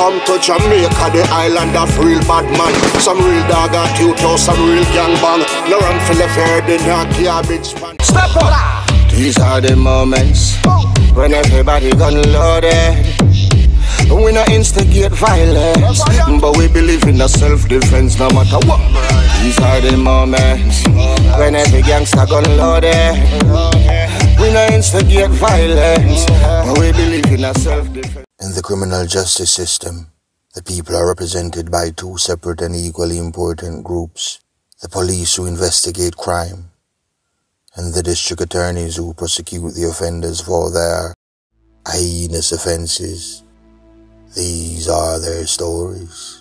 come to Jamaica, the island of real bad man. Some real dog at you, some real gang bang. No run for the fair, the not garbage man. Step up! These are the moments when everybody gun loaded. We not instigate violence, but we believe in the self-defense no matter what. These are the moments when every gangster gun loaded. We not instigate violence, but we believe in a self-defense. In the criminal justice system, the people are represented by two separate and equally important groups: the police who investigate crime, and the district attorneys who prosecute the offenders for their heinous offenses. These are their stories.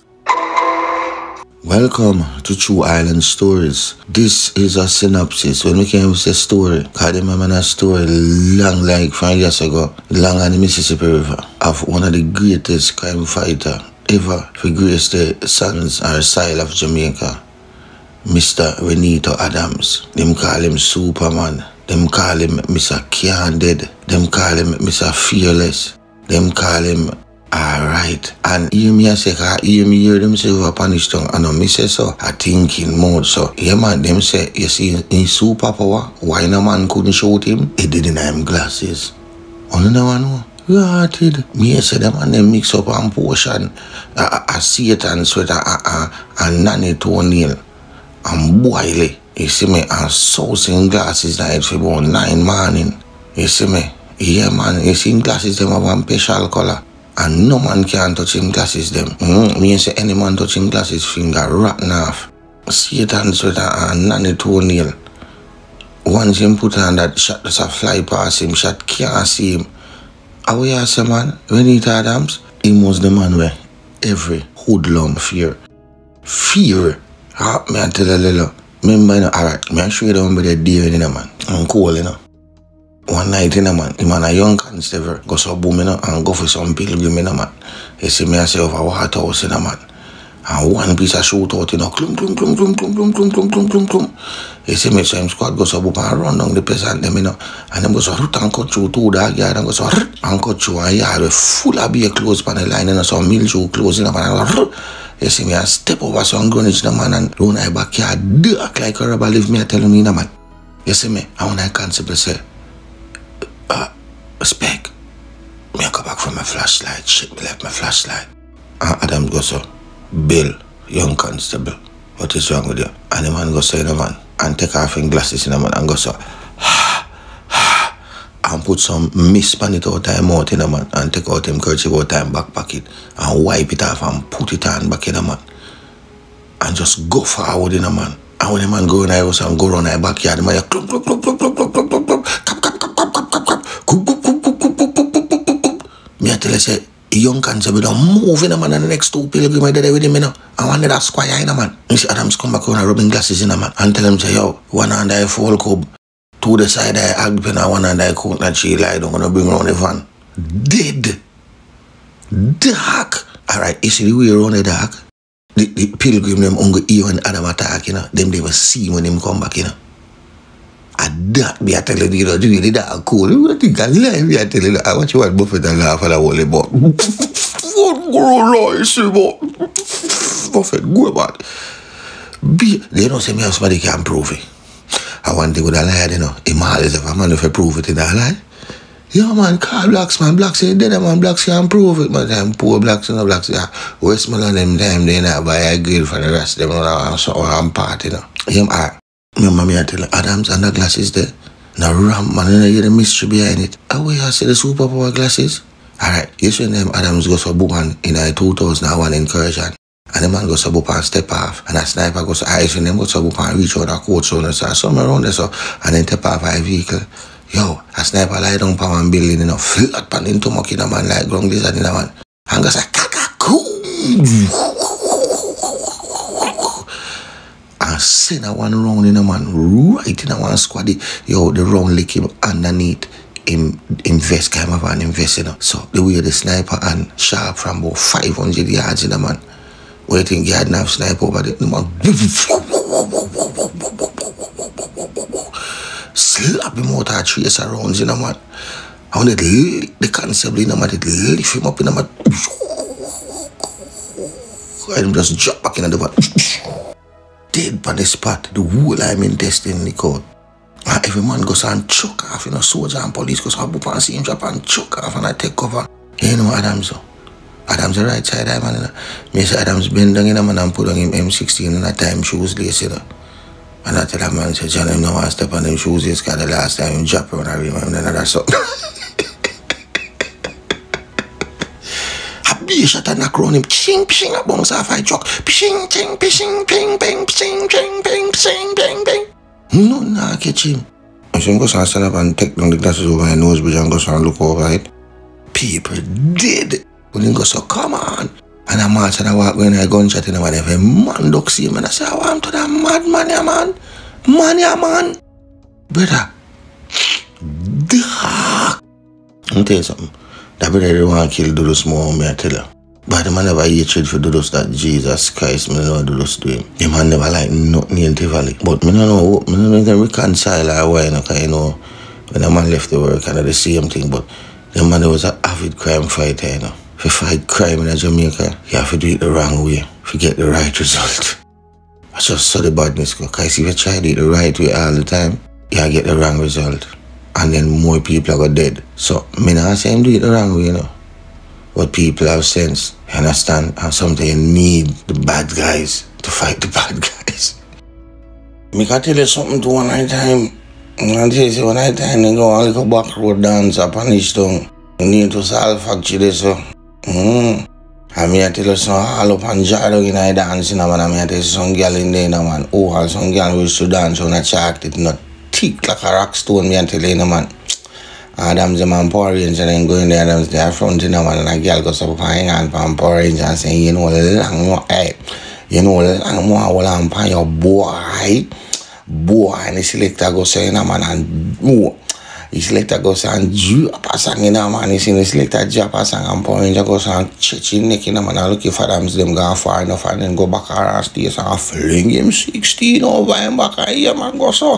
Welcome to True Island Stories. This is a synopsis. When we came with a story, because I remember a story long like 5 years ago, long on the Mississippi River, of one of the greatest crime fighter ever to grace the sands or soil of Jamaica, Mr. Renito Adams. Them call him Superman. Them call him Mr. Candid. Them call him Mr. Fearless. Them call him Alright. And hear me say, hear them say over punish tongue. And I say so, I think in mode. So, yeah man, them say, you see, in superpower, why no man couldn't shoot him? He didn't have him glasses. Only no one know. Rotted. Me say them and them mix up and portion a Satan sweater and nanny toenail and boil it. You see me, and saucing glasses night for about 9 morning. You see me? Yeah man, you see glasses them have one special color. And no man can touch him glasses them. Me say any man touch him glasses finger rotten off. Satan sweater and nanny toenail. Once him put on that shot just a fly past him, shot can't see him. How you say man, Renito Adams, he was the man where every hoodlum fear. Fear. Me I tell a little. Remember you know, alright, me I show you down by the day in a man. I'm cool, you know. One night in a man, the man a young constable go so boom, you know, and go for some pilgrim in a man. You see me I say over water house in a man. And one piece of shoot out, you know, clum. You see me, so him squad go so boom and run down the peasant them, you know. And them go so root and cut through 2 dog yard and go so and cut through a yard with full of beer clothes on the line, you know, some mill shoe clothes in a man. You see me, I step over some grunage in a man and run my backyard dark like a rubber leave me, I tell me in a man. You see me, and when I constable say, Spec, me I go back from my flashlight, shit me left my flashlight. And Adams goes so, Bill, young constable, what is wrong with you? And the man goes so in a man, and take off his glasses in a man, and goes so, and put some mist on it out of him out in a man, and take out him kerchief out of him back pocket, and wipe it off and put it on back in a man. And just go forward in a man. And when the man go in the house and go around the backyard, the man you clump, me I tell you say, a young constable don't move in a man and the next 2 pilgrims are there with him, you know. And one that squire in a man. You see Adams come back around rubbing glasses in a man and tell him say, yo, one hand I fall cub, to the side I act pen and one hand I coat and she lie down gonna bring around the van. Dead. Dark. Alright, you see the way around the dark? The pilgrim them only hear when Adam attack, you know. Them they will see when him come back, you know. And that me I tell you, know, really that cool. I think I lie, me I tell you, I watch you want Buffett and laugh at the whole about. What grow lies, Buffett, go about. They don't say me how somebody can prove it. I want to go to lie, you know. Him always if a man if I prove it in a lie. Yeah man, call blacks man, blacks say dead man, blacks can prove it, man. Them poor blacks and no blacks, yeah. Westmoreland them time they not buy a grill for the rest of them and so on part, you know. Yeah, remember me I tell you, Adams and the glasses there. Now ram man, you hear the mystery behind it. How we have see the superpower glasses? Alright, you see them Adams goes to book in a 2001 incursion. And the man goes to book and step off. And a sniper goes to ice and them goes to book and reach out a court zone and so somewhere around there so and then step off a vehicle. Yo, a sniper lie down for one building, you know, flat pan into muck in a man like ground lizard in a man. And goes like kaka-koo. And send a one round in a man right in a one squad. Yo, the round lick him underneath him vest came up and invest, you know. So the way the sniper and sharp from about 500 yards in a man. Waiting you had enough sniper over there, the man slap him out of 3 rounds, you know, man. And when it lick the constable, you know, man, it lift him up, you know, man. him just drop back in the van. Dead on the spot. The whole I'm intestine leak out. And every man goes and choke off, you know, soldier and police goes up and see him drop and choke off and I take cover. You know Adams, Adams the right side, man, you know. Me say Adams bend down in a man and put on him M16 and that time shoes lace, you know. And I tell that man, say, John, him no want to step on them shoes, this guy the last time him drop around and remember another something. A bee shot and knock around him, pshing, pshing, a bounce off a truck, pshing, pshing, pshing, ping, ping, pshing, ping, ping, pshing, ping, ping. No, nah, catch him. I see him go stand up and take down the glasses over my nose bridge and go and look over it. People dead. When he go so, come on. And I'm out and I walk when I gunshot in the man. Every man don't see him and I say, I want to that madman, yeah, man. Man, yeah, man. Brother. Dark. I'll tell you something. That brother don't want to kill Dudus more, me I tell you. But the man never hatred for Dudus that Jesus Christ, me know what Dudus do him. The man never like nothing in Tivoli. But me don't know if they reconcile or why, because you know, when the man left the work, kind of the same thing, but the man was an avid crime fighter, you know. If you fight crime in Jamaica, you have to do it the wrong way to get the right result. I just saw the badness go, because if you try to do it the right way all the time, you get the wrong result. And then more people are dead. So, me not say him do it the wrong way, you know. But people have sense, you understand? And sometimes you need the bad guys to fight the bad guys. Me can tell you something to one night time. And they say one night time, they go and look a back road dance up on each tongue. You need to solve factory there, so. And me I tell you some all up and jar down in a dance, man. And me I tell you some girl in there, man. Oh, some girl who used to dance on a chart, it not thick like a rock stone, me I tell you, man. Adams the man Power Ranger and go in there, Adams there front in the man, and a girl goes up and hang on from Power Ranger and say, you know, long more, hey, you know, long more, hold on, pan your boy, and the selector goes say, man, and oh. The selector goes and drop a song in a man. He see the selector drop a song and Power Ranger goes and church in neck in a man and looking for them go far enough and then go back around stage and fling him 16 over him back and here man go so.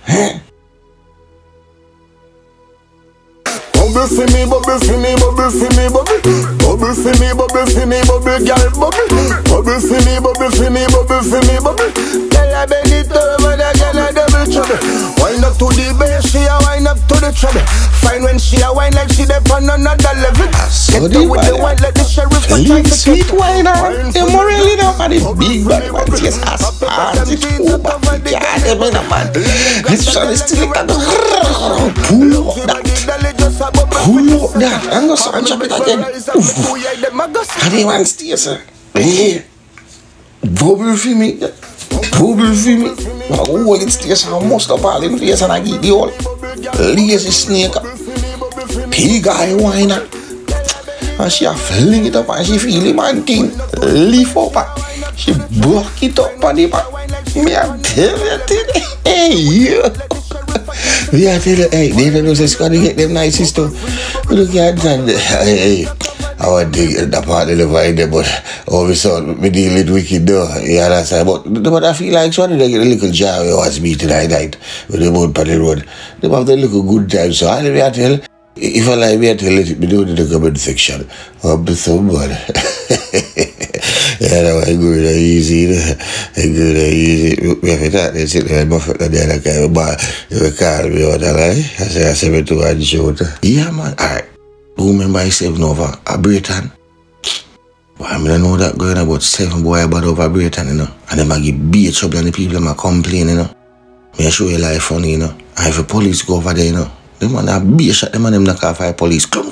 Bubble for me, bubble for me, bubble for me, bubble. Bubble for me, bubble for me, bubble, girl, bubble. Bubble for me, bubble for me, bubble for me, bubble. Tell her bend it over, the girl a double trouble. Wind up to the bass, she a wind up to the treble. Fine when she a wine like she dey on another level. Get her with the wine like the sheriff. Sweet wine, you're more really not for the big bad man. Yes, as far as it's over, yeah, man. Let's try to still like that. Pull up that. Pull up that. I'm going to jump it again. And he wants to sir. Hey. Bubble for me. Bubble for me. Oh, it's this how most of all in face and I get the old lazy snake. Pig eye whiner. And she a fling it up and she feel him and thing. Lift up. She block it up on the back. Me a tell you. Hey, you. We are telling you, hey, they don't know say squad to get them nice too. Look at that. Hey, I want to get that part of the vibe there, but all of a sudden, we deal with wicked though. Yeah, that's right. But I feel like squad they get a little jar we was beating I night with the boat on the road. They have the little good time. So I will tell, if I like me, I tell it, we do the comment section. I'll be so bad. Yeah, that was good and easy. Good and easy. We have that. They sit there and buff it on the other guy. But you can't be out of life. I say me to one shoot. Yeah, man. Alright. Who remember I saved over a Britain? But I don't know that going about 7 boy about over Britain, you know. And them I give beat trouble and the people them complain, you know. Me I show you life funny, you know. And if the police go over there, you know. Them man a beat shot them and them knock off by police. Clum.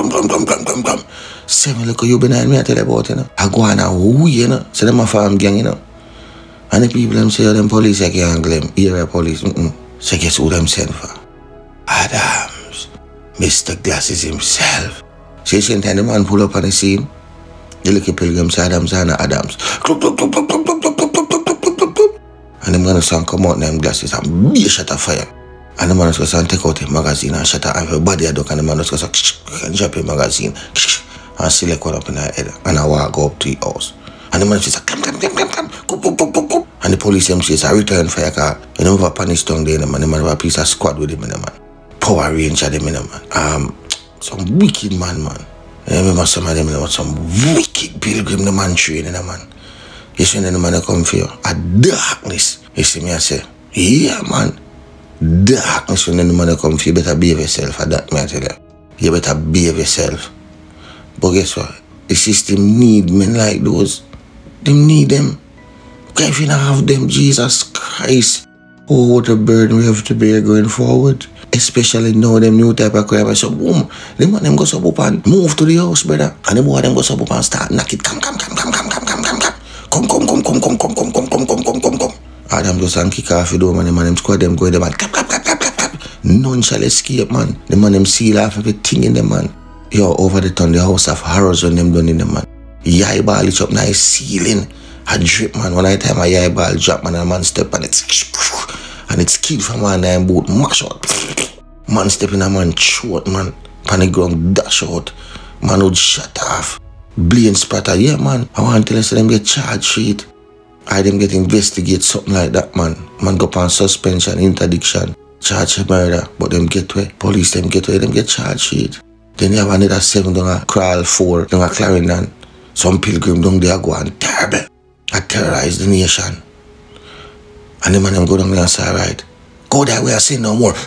7 look you behind me I tell you about, you know. I go on a wee, you know. So them a farm gang, you know. And the people them say them police I can't angle them. Area police. So guess who them send for? Adams. Mr. Glasses himself. So you see the man pull up on the scene. The little pilgrim say Adams and Adams. And them gonna sound come out in them glasses and be a shot of fire. And the man was going to take out the magazine and shut up everybody a duck and the man was going to drop the magazine and select one up in her head and I walk up to the house. And the man says, come. And the police them says, I return for your car. And they have a panic tongue there, man. The man have a piece of squad with him, man. Power Ranger them, man. Some wicked man. I remember some of them, some wicked pilgrim, the man training, man. You see the man come for you. A darkness. You see me I say, yeah man. Darkness when the man come for you. You better behave yourself at that, man, I tell you. You better behave yourself. But guess what? The system need men like those. They need them. Because if you don't have them, Jesus Christ, oh, what a burden we have to bear going forward. Especially now, them new type of crime. So boom, the man them go up and move to the house, brother. And the boy them go up and start knock it. Come. Adam just and kick off the door, man. The man them squad them go, the man clap. None shall escape, man. The man them seal off everything in the man. Yo, over the town, the house of horrors when them done in the man. Yai ball it up nice ceiling. A drip, man. One night time a yai ball drop, man, and a man step and it's kid from one and boat mash out. Man step in a man throat, man. Pan the ground dash out. Man would shut off. Bleeding spatter, yeah, man. I want to tell us them get charged sheet. I them get investigate something like that, man. Man go on suspension, interdiction, charge murder, but them get away. Police them get away, them get charged sheet. Then you have another 7 down a crawl 4 down a Clarendon. Some pilgrim down there go and terrible. I terrorize the nation. And the man them go down there and say, alright, go that way, I say no more.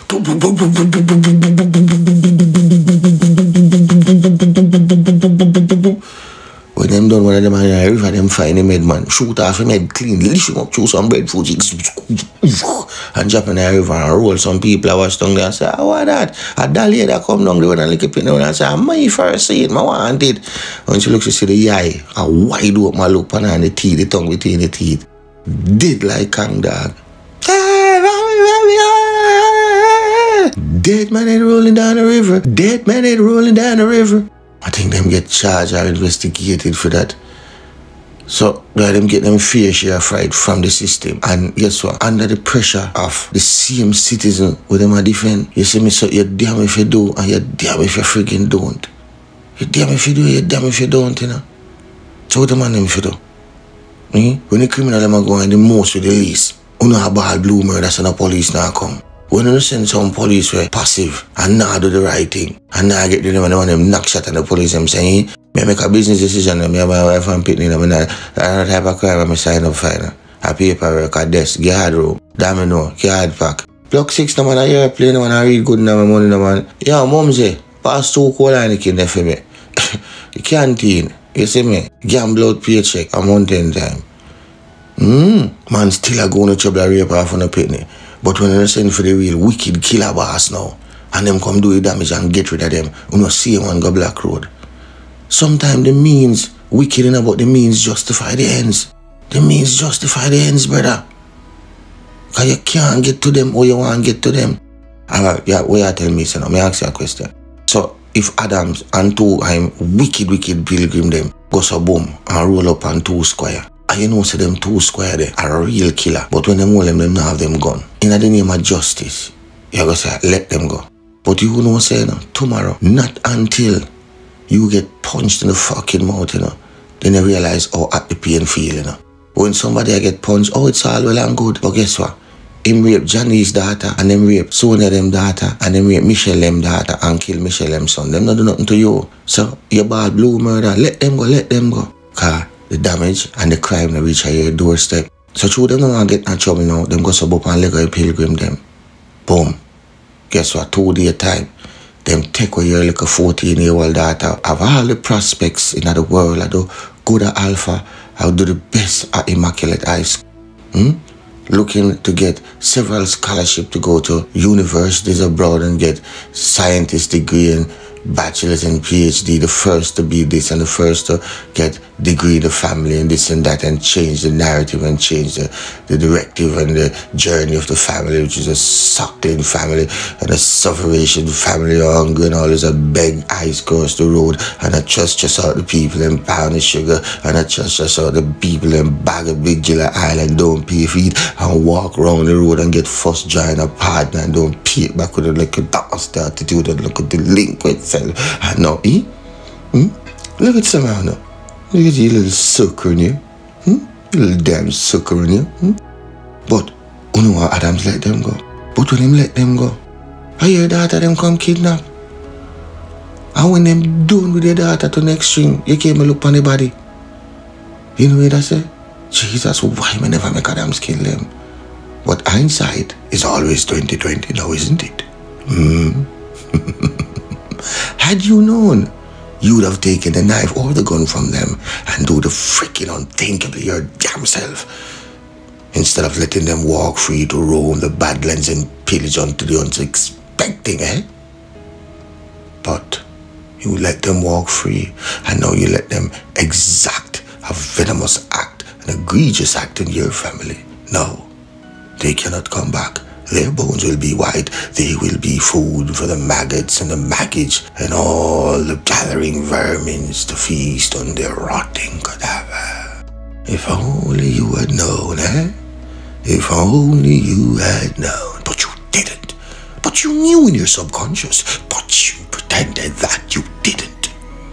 When them done one of them in the river, them find him head, man. Shoot off him head clean, lift him up through some breadfruit and drop in the river and roll. Some people I watch down there and say, oh, what that? A dolly that come down there and lick it down and say, I'm my first see it, I want it. When she looks, she see the eye, a wide open, my look pan and the teeth, the tongue between the teeth. Dead like Kang dog. Dead man ain't rolling down the river. Dead man ain't rolling down the river. I think them get charged or investigated for that. So, them get them fair share fright from the system. And guess what? Under the pressure of the same citizen with them a defend. You see me, so you're damn if you do and you're damn if you freaking don't. You're damn if you do, you're damn if you don't, you know. So what the man them if you do? When the criminal them are going the most with the least, you know a ball blue murder so the police now come. When you send some police were passive and not do the right thing and not get them and them knock shot at the police them saying, me make a business decision, me have my wife and pitney, I'm not that type of crime I sign up for. A paperwork, a desk, guard room, domino, card pack. Block 6 no man a airplane, no man a read good no man money no man. Yo, mumsy, pass 2 cola and the there for me. The canteen, you see me, gamble out paycheck a mountain time. Man still a going to trouble a rape off on a pitney. But when you send for the real wicked killer boss now, and them come do the damage and get rid of them, you know see one go Black Road. Sometimes the means wicked enough, but the means justify the ends. The means justify the ends, brother. Because you can't get to them or you want to get to them. Alright, yeah, what you tell me, so now, me ask you a question. So, if Adams and 2 wicked pilgrim them, go so boom, and roll up on 2 square. And you know, say them 2 square there are a real killer. But when them hold them not have them gun. In the name of justice, you go say, let them go. But you know, say, no, tomorrow, not until you get punched in the fucking mouth, you know, then you realize how at the pain feel, you know. When somebody get punched, oh, it's all well and good. But guess what? Him rape Johnny's daughter, and them rape Sonia them daughter, and them rape Michelle them daughter, and kill Michelle them son. Them not do nothing to you. So, you bad blue murder, let them go. Cause the damage and the crime that reach your doorstep. So through them don't get in trouble now, them go sub up and let go pilgrim them. Boom. Guess what? 2 day time. Them take away your little 14-year-old daughter. Have all the prospects in the world. I do good at Alpha. I'll do the best at Immaculate High School. Looking to get several scholarships to go to universities abroad and get scientist degree and bachelor's and PhD, the first to be this and the first to get degree in the family and this and that, and change the narrative and change the directive and the journey of the family, which is a suckling family and a sufferation family, hungry and all this, a beg ice across the road, and a just out the people and pound of sugar, and a just out the people and bag of Big Jilla Island, don't pay for it, and walk around the road and get first join a partner and don't pay it back with a like a dust attitude and look at the link with and now, look at some now. Look at you little sucker in you. You little damn sucker in you. But, you know what, Adams let them go. But when him let them go, I hear daughter them come kidnap. And when them done with their daughter to next string, you came and look on the body. You know what I say? Jesus, why me never make Adams kill them? But hindsight is always 20/20 now, isn't it? Had you known, you would have taken the knife or the gun from them and do the freaking unthinkable your damn self, instead of letting them walk free to roam the badlands and pillage unto the unsuspecting, eh? But you let them walk free, and now you let them exact a venomous act, an egregious act in your family. No, they cannot come back. Their bones will be white. They will be food for the maggots and the maggots and all the gathering vermins to feast on their rotting cadaver. If only you had known, eh? If only you had known. But you didn't. But you knew in your subconscious. But you pretended that you didn't.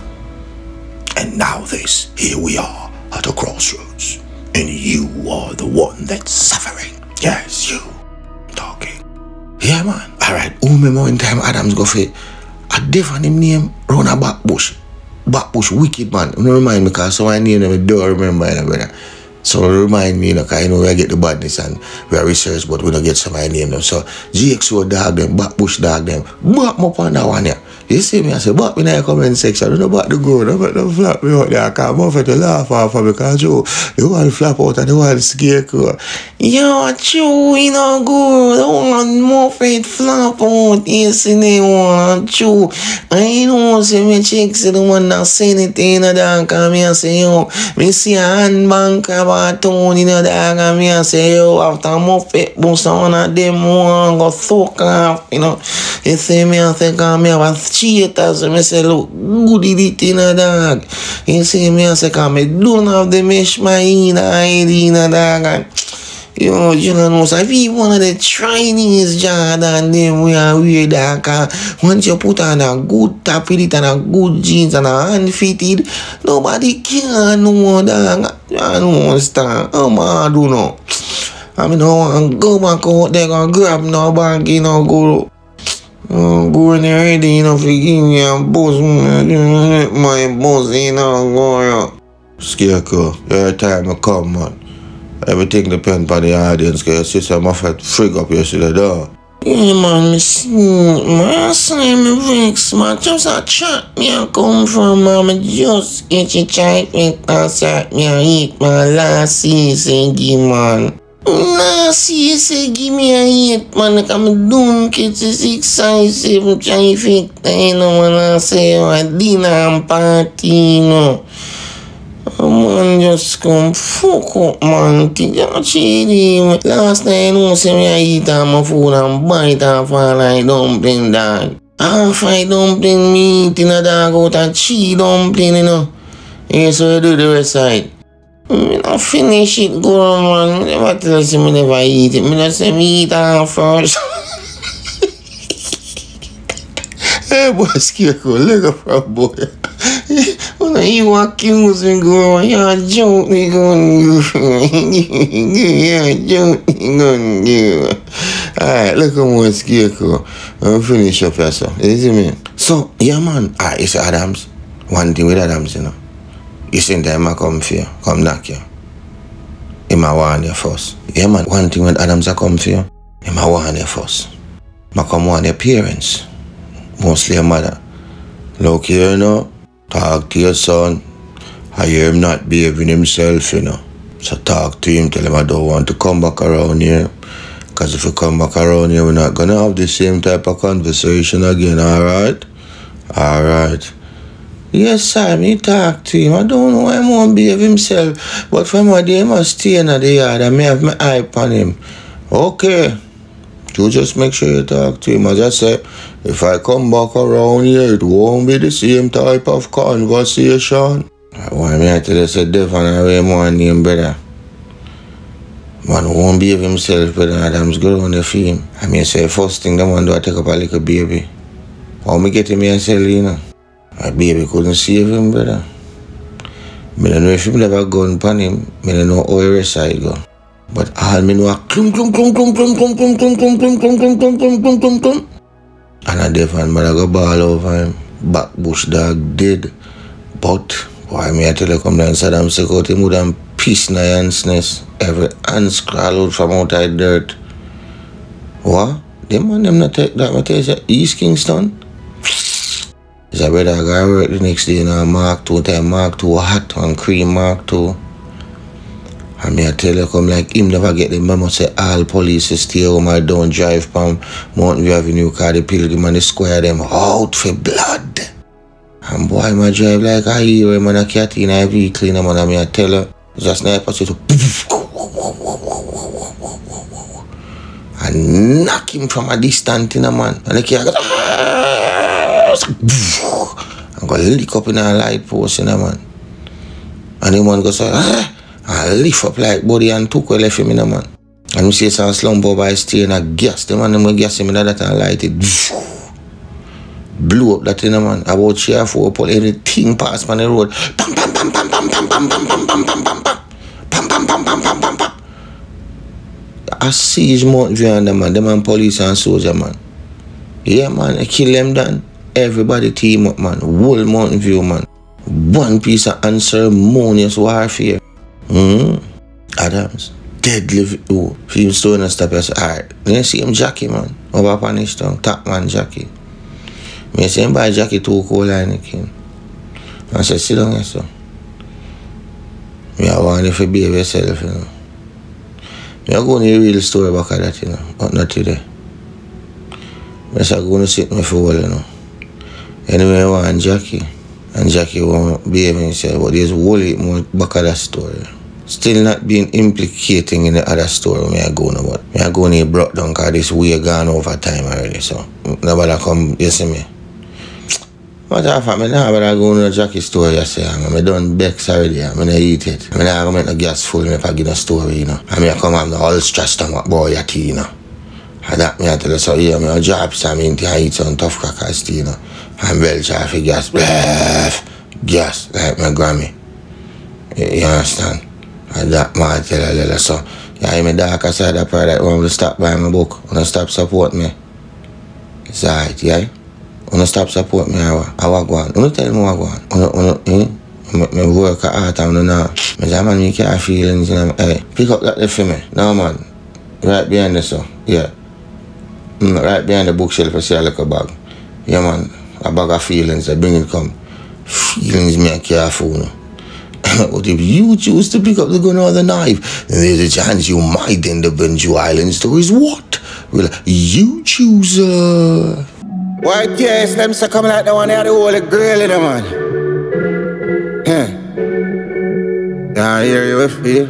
And now here we are at a crossroads. And you are the one that's suffering. Yes, you. Talking. Yeah, man. Alright, who remember one time Adams go for a different name round a back bush. Back bush wicked, man. You know, remind me, because someone name them I don't remember, you know, brother. So remind me, you know, because I know we get the badness and we are research, but we don't get somebody name them. So GXO dog them, back bush dog them. Back me up on that one, yeah. You see me, I say, back me in the comment section. I don't know about the goal. I don't flap me out there. I can't move to laugh off of because you want to flap out and you want to scarecrow. Yo, chew, you know, good. I want Muffet flap out. Yes, they want chew. I know, see me chicks, the one that seen it in the dark. And me say, yo, me see a hand bank about tone in the dark. And me say, yo, after Muffet boost one of them one go soak off, you know. You see me, I think I have a cheaters, I say, look, good it in a dog. You see me, I say, I don't have the mesh my in a dog. And, you know, so if you one of the Chinese Jordan, them we are weird, once you put on a good top with it and a good jeans and a hand-fitted, nobody can know, dog. I don't understand. I don't know. I mean, I want to go back out there and grab no bag, you know, go. Go in there ready, you know, for give me a buzz, my buzz, you know, go. Scarecrow, your time will come, man. Everything depends on the audience, because your sister Muffet frig up yesterday, dog. Yeah, man, I say me vex, man. Just a chat me a come from, man. I just get your child and start me a eat, man. Last season, man. Last season, give me a 8, man. Like I'm doing kids 6 size 7 traffic, you know, when I say a dinner and party, you know. Man, just come fuck up, man. Last night, you know, see me I eat all my food and bite off all I dumpling, dog. Half I dumpling meat in a dog out and cheese dumpling, you know. Yeah, so you do the rest side. I don't finish it, go on, man. I never tell you I never eat it. I just say me eat it first. Hey, boy, Scarecrow, look up for a boy. When you accuse me, go, you're a joke, me going you're a joke, me going Alright, look at more Scarecrow. I'll finish up here, so. You see me? So, yeah, man. Alright, it's Adams. One thing with Adams, you know. You seen them I come for you, come knock you. He might warn you first. Yeah, man, one thing when Adams I come for you, he might warn you first. I come warn your parents, mostly your mother. Look here, you know, talk to your son. I hear him not behaving himself, you know. So talk to him, tell him I don't want to come back around here. Because if you come back around here, we're not going to have the same type of conversation again, alright? Alright. Yes, sir, me talk to him. I don't know why he won't behave himself. But from a day, he must stay in the yard and me have my eye on him. Okay. You just make sure you talk to him. As I say, if I come back around here, it won't be the same type of conversation. I want me to tell you, say, definitely way more name, brother. Man won't behave himself, brother. Adams go on the film. I mean, say, first thing the man do, I take up a little baby. How me get him here and sell, you know? My baby couldn't save him, brother. I don't know if he never gun upon him. I don't know how he rest side go. But all me know a clum clum clum clum clum clum clum clum clum clum clum clum clum clum clum clum clum. And a deaf and mother go ball over him. Back bush dog dead. But why me I tell you come down Saddam Security would have piss in the ants nest. Every ants crawl out from out of the dirt. What? Them man, them not take that. I tell you, East Kingston. Is a brother I got work the next day in a Mark 2 time, Mark 2 hot and cream Mark 2. And me I tell you, come like him never get the memo say all police stay home or don't drive from Mountain View Avenue because the Pilgrim and the Square them out for blood. And boy, my drive like a hero, man, a cat in a vehicle, man, and me I tell you, just sniper to and knock him from a distance, man. And the cat and go lick up in a light post, man. And the man go say, I lift up like body and took away left him, man. And we see some slump by stay in a gas. The man them gas him in that and light it. Blew up that thing, man. About 3 or 4 pull everything past on the road. Pam pam pam pam pam pam pam pam pam pam pam pam pam pam pam pam pam pam pam pam. I siege Mountain View and them man police and soldier, man. Yeah, man, I kill them down. Everybody team up, man. Whole Mountain View, man. One piece of unceremonious warfare. Adams. Deadly. Oh, film stone and stuff. I say, alright. You see him Jackie, man. Over Punish Town. Top man Jackie. Me say him buy Jackie 2 coal line again. I said, sit down here, so. Me I want you to behave yourself, you know. Me I go on the real story back of that, you know. But not today. Me say I go to sit me for a while, you know. Anyway, I want Jackie. And Jackie won't behave himself. But there's wholly more back of that story. Still not being implicating in the other story me I go on about. Me I go on here brought down because this way gone over time already, so nobody come, you see me. What I thought, I go on to Jackie story, I say, I done Bex already, I don't eat it. I don't make no gas full if I give a story, you know. I come and all stressed on what boy at you know. And that me I tell you, so yeah, I drop some into I eat some tough crackers, you know. And well traffic gas, gas, like my Grammy. You understand? And that man tell you, so yeah, I'm a darker side of product, want to stop buying my book, want to stop support me. It's alright, yeah? Want to stop support me, I will go on. Don't tell me what go on. I work hard and now. I say, man, you can't feelings, you know. Hey, pick up that for me. No, man. Right behind the so, yeah. Right behind the bookshelf, I see a little bag. Yeah, man. A bag of feelings, I bring it come. Feelings me a careful, no. But if you choose to pick up the gun or the knife, then there's a chance you might end up in Jew Island stories. What? Well, you choose, White yes, them say come like the one that the whole girl in the man. Yeah, hear you with me?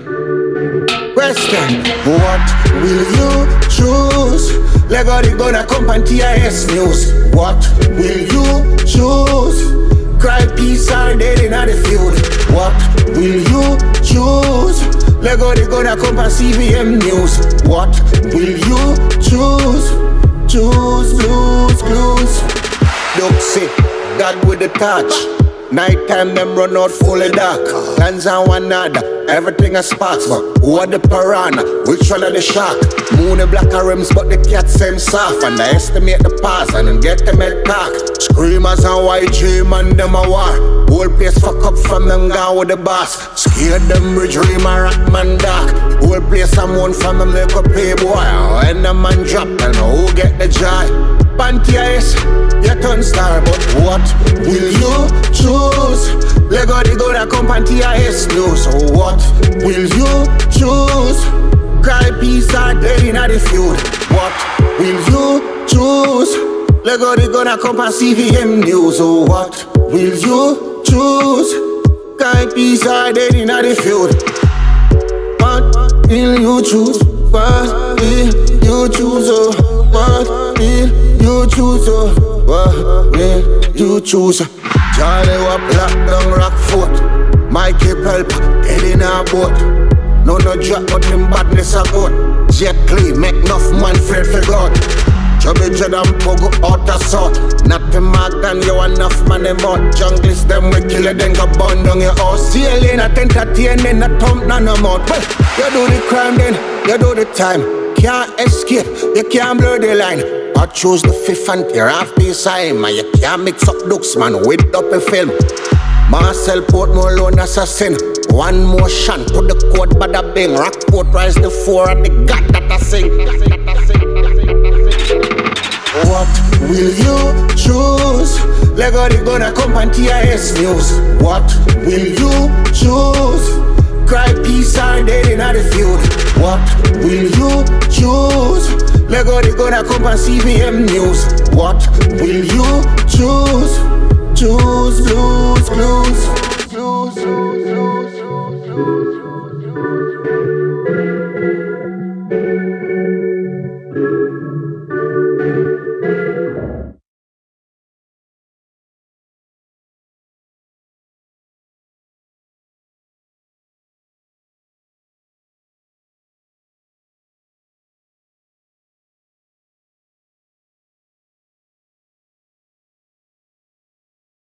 Question, what will you choose? Lego the gun a come on TIS News. What will you choose? Cry peace or dead in the field. What will you choose? Lego the gun a come on CVM News. What will you choose? Choose, blues, clues. Duck sick, God with the touch. Nighttime them run out full of dark. Lands on one another, everything a sparks. But who are the piranha? Which one are the shark? Moon the black rims, but the cat same soft. And I estimate the pass and get them head cock. Screamers and white dream and them a war. Whole place fuck up from them gone with the boss. Scared them bridge dream a rock man dark. Whole place someone from them like a playboy. When the man drop, and who get the joy? Panties, you turn star, but what will you choose? Lego the go that come Panties News. So what will you choose? Cry peace or dead in the feud. What will you choose? Lego the go that come on CVM News. So what will you choose? Cry peace or dead in the feud. What will you choose? What will you choose? What will you choose? What will you choose? Charlie Wap lock down Rockfort. Mikey Pelpa dead in a boat. No drop but him badness a good. Jet Lee make enough man afraid for God. Chubby Jed and Pogo out of sort. Not the mark than you enough man them out. Junglist them we kill you then go burn down your house. Ceiling not entertaining, not thump none of mouth. Well, you do the crime then, you do the time. Can't escape, you can't blur the line. I choose the fifth and tear off the sign. Man, you can't mix up looks man with up a film. Marcel Portmore lone assassin. One motion, put the code, bada bing. Rockport rise the 4 at the god that I sing. What will you choose? Lego they gonna come on TIS News. What will you choose? Cry peace or dead in the field. What will you choose? Lego they gonna come on CVM News. What will you choose? Choose, lose, glue.